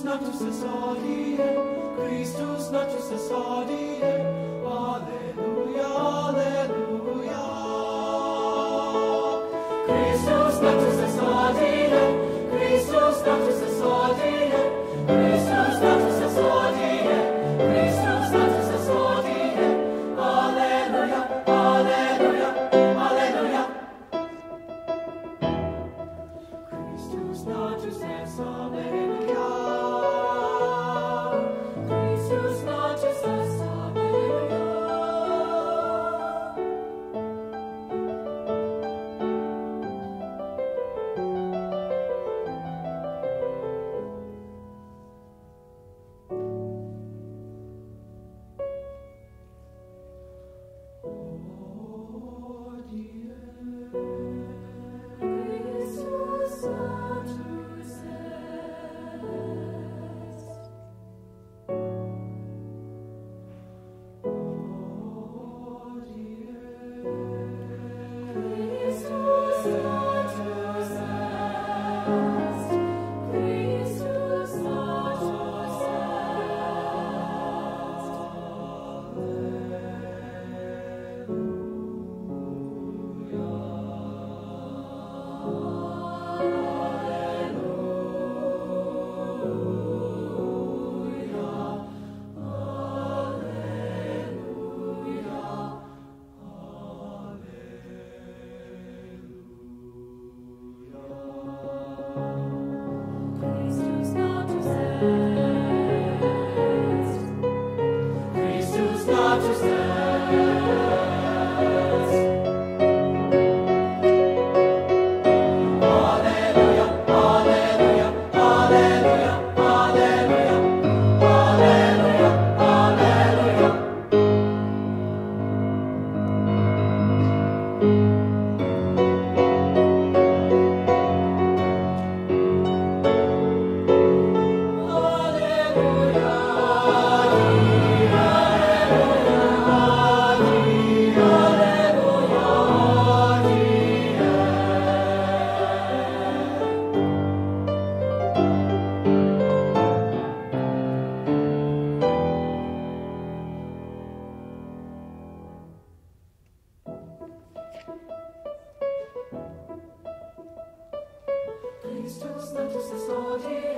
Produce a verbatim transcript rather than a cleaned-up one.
natus est Hodie, Christus natus est Hodie, Alleluia, Alleluia. Christus natus est Hodie, Christus natus est Hodie, Christus natus est Hodie, Christus natus est Hodie, Alleluia, Alleluia, Alleluia. Christus natus est Alleluia, Christus natus est Alleluia. Christus natus est Hodie,